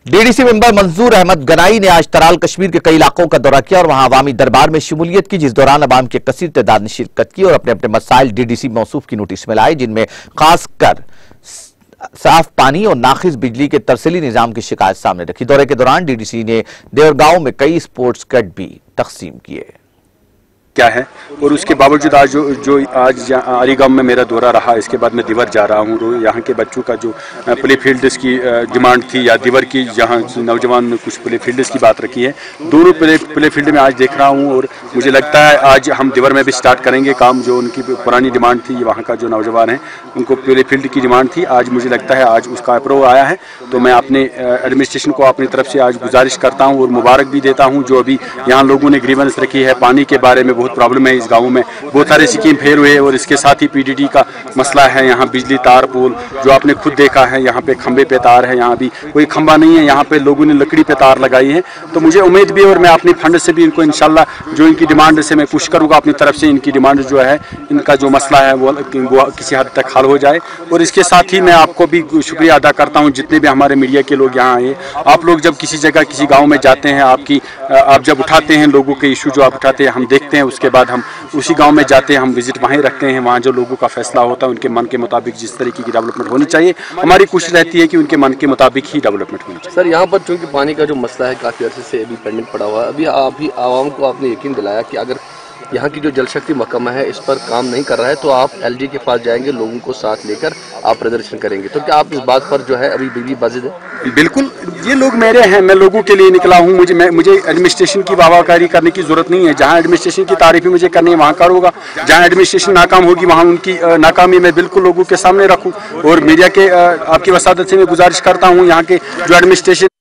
DDC member मंजूर अहमद गनाई ने आज तराल कश्मीर के कई इलाकों का दौरा किया और वहां अवामी दरबार में शमूलियत की, जिस दौरान अवाम की कसीर तादाद ने शिरकत की और अपने अपने मसाइल डीडीसी मौसूफ की नोटिस में लाए, जिनमें खासकर साफ पानी और नाखिस बिजली के तरसीली निजाम की शिकायत सामने रखी। दौरे के दौरान डीडीसी ने देवरगांव में कई स्पोर्ट्स किट भी तकसीम किए। क्या है और उसके बावजूद आज जो आज अलीगढ़ में मेरा दौरा रहा, इसके बाद मैं दिवर जा रहा हूँ। यहाँ के बच्चों का जो प्ले फील्ड्स की डिमांड थी या दिवर की, जहाँ नौजवान ने कुछ प्ले फील्ड्स की बात रखी है, दोनों प्ले फील्ड में आज देख रहा हूँ और मुझे लगता है आज हम दिवर में भी स्टार्ट करेंगे काम। जो उनकी पुरानी डिमांड थी, वहाँ का जो नौजवान है उनको प्ले फील्ड की डिमांड थी, आज मुझे लगता है आज उसका अप्रूव आया है। तो मैं अपने एडमिनिस्ट्रेशन को अपनी तरफ से आज गुजारिश करता हूँ और मुबारक भी देता हूँ। जो अभी यहाँ लोगों ने ग्रीवेंस रखी है पानी के बारे में, बहुत प्रॉब्लम है इस गांव में, बहुत सारे स्कीम फेल हुए और इसके साथ ही पीडीडी का मसला है। यहाँ बिजली तार पोल जो आपने खुद देखा है, यहाँ पे खंबे पे तार है, यहाँ भी कोई खंबा नहीं है, यहाँ पे लोगों ने लकड़ी पे तार लगाई है। तो मुझे उम्मीद भी और मैं अपनी फंड से भी इनको इंशाल्लाह जो इनकी डिमांड से मैं पुश करूँगा अपनी तरफ से, इनकी डिमांड जो है, इनका जो मसला है वो किसी हद तक हल हो जाए। और इसके साथ ही मैं आपको भी शुक्रिया अदा करता हूँ जितने भी हमारे मीडिया के लोग यहाँ आए। आप लोग जब किसी जगह किसी गाँव में जाते हैं, आप जब उठाते हैं लोगों के इशू जो आप उठाते हैं, हम देखते हैं, उसके बाद हम उसी गांव में जाते हैं, हम विजिट वहीं रखते हैं। वहाँ जो लोगों का फैसला होता है उनके मन के मुताबिक जिस तरीके की डेवलपमेंट होनी चाहिए, हमारी कोशिश रहती है कि उनके मन के मुताबिक ही डेवलपमेंट होनी चाहिए। सर, यहाँ पर चूंकि पानी का जो मसला है काफ़ी अर्से से अभी पेंडिंग पड़ा हुआ है, अभी आवाम को आपने यकीन दिलाया कि अगर यहाँ की जो जल शक्ति महकमा है इस पर काम नहीं कर रहा है तो आप एलजी के पास जाएंगे, लोगों को साथ लेकर आप प्रदर्शन करेंगे। तो क्या आप इस बात पर जो है अभी बिजली बाजिद है? बिल्कुल, ये लोग मेरे हैं, मैं लोगों के लिए निकला हूँ। मुझे एडमिनिस्ट्रेशन की वाहवाकारी करने की जरूरत नहीं है। जहाँ एडमिनिस्ट्रेशन की तारीफ मुझे करनी है वहाँ करूँगा, जहाँ एडमिनिस्ट्रेशन नाकाम होगी वहाँ उनकी नाकामी मैं बिल्कुल लोगों के सामने रखूँ। और मीडिया के आपकी वसादत से मैं गुजारिश करता हूँ यहाँ के जो एडमिनिस्ट्रेशन